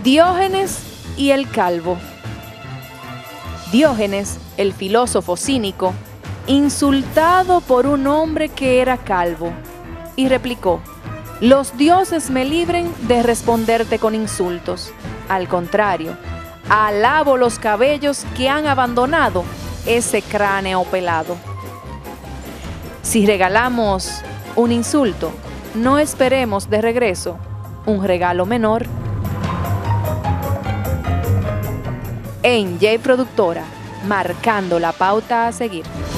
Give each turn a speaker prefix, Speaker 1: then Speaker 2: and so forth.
Speaker 1: Diógenes y el calvo. Diógenes, el filósofo cínico, insultado por un hombre que era calvo, y replicó: «Los dioses me libren de responderte con insultos. Al contrario, alabo los cabellos que han abandonado ese cráneo pelado». Si regalamos un insulto, no esperemos de regreso un regalo menor. En J Productora, marcando la pauta a seguir.